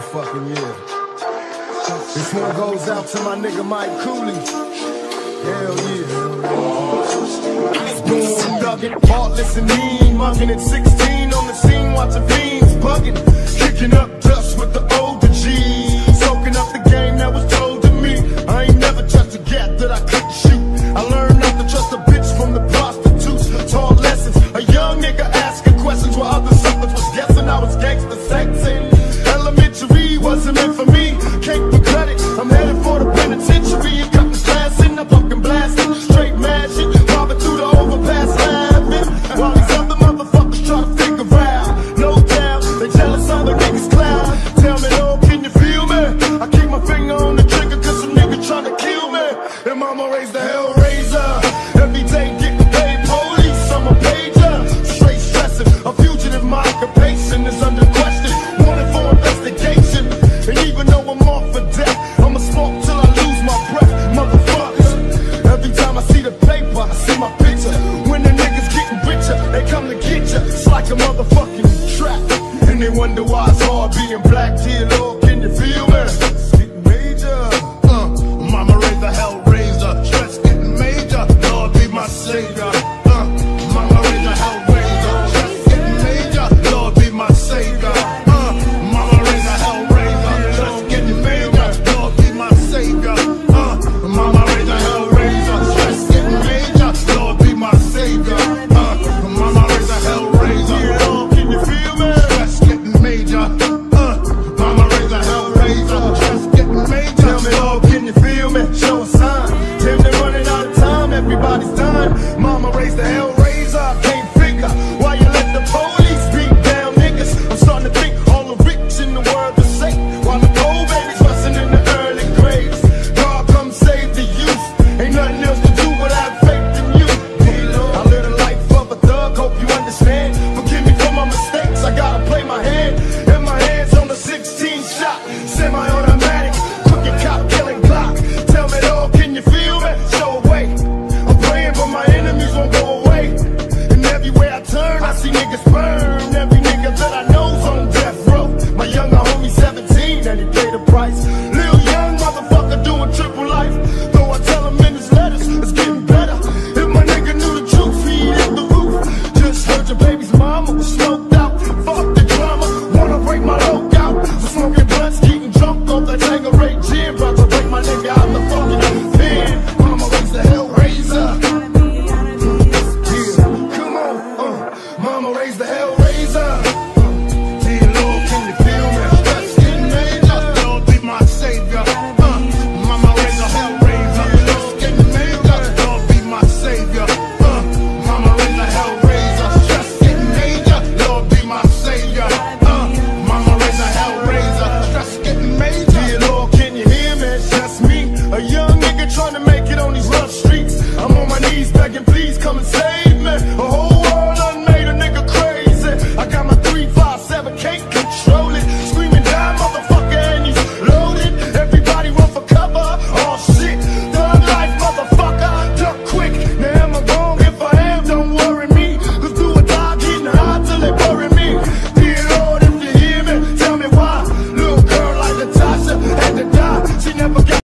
motherfucking year. This one goes out to my nigga Mike Cooley. Hell yeah. Boom, dugging, heartless and mean, mugging at 16 on the scene, watching fiends bugging, kicking up dust with the older G's, soaking up the game that was told to me. I ain't never touched a gap that I couldn't shoot. I learned not to trust a bitch from the prostitutes. Taught lessons, a young nigga asking questions while other suckers was guessing I was gangster sexing. Elementary wasn't meant for me, cake for credit. I'm headed for the penitentiary and cutting class in the fucking blasting. Straight mad shit, robbing through the overpass laughing, while these other motherfuckers try to figure out. No doubt, they jealous other niggas clown. Tell me, oh, can you feel me? I keep my finger on the trigger cause some nigga tryna kill me. And mama raised the hell raiser. Every day getting paid police, I'm a pager. Straight stressing, a fugitive, my occupation is under question. Wanted for investigation. And even though I'm off for death, I'ma smoke till I lose my breath. Motherfuckers, every time I see the paper, I see my picture. When the niggas getting richer, they come to get ya. It's like a motherfucking trap. And they wonder why it's hard being black. Dear Lord, can you feel me? It's getting major. Mama raised the hell raiser. Stress getting major. Lord be my savior. Mama raised the hell raiser. Stress getting major. Lord be my savior. Mama raised the hell raiser. Stress getting major. Lord be my savior. Mama raised the hell raiser. Stress getting major. Lord be my savior. Mama raised the hell raiser. Lord, can you feel me? Stress getting major. Mama raised the hell raiser. Stress getting major. Tell me, Lord, can you feel me? Show a sign. Damn, they're running out of time. Everybody's dying. Mama raised the hell raiser. I can't figure why you let the police beat down niggas. I'm starting to think all the rich in the world are safe, while the poor babies rusting in the early graves. God come save the youth. Ain't nothing else to do but have faith in you. I live the life of a thug. Hope you understand. Forgive me for my mistakes. I gotta play my hand. And my hands on the 16 shot, semi-automatic, crooked cop killing Glock. Tell me, Lord, can you feel me? Show a way. I'm praying, but my enemies won't go away. And everywhere I turn, I see niggas burn. Every nigga that I know's on death row. My younger homie 17, and he paid the price. Lil young motherfucker doing triple life. Though I tell him in his letters, it's getting better. If my nigga knew the truth, he'd hit the roof. Just heard your baby's mama was smoked out. Fuck the drama, wanna break my lookout. Smoking blunts, getting drunk off that Tangerine gin. About to break my nigga out the fucking pen. Mama raised the hell raiser. Yeah, come on, mama raised the hell raiser. Dear Lord, can you feel me? Stress getting major. Lord be my savior. Mama raised the hell raiser. Stress getting major. Lord be my savior. Mama raised the hell raiser. Stress getting major. Lord be my savior. Mama raised the hell raiser. Stress getting major. Dear Lord, can you hear me? It's just me, a young nigga trying to make it on these rough streets. I'm on my knees begging, please come and save me.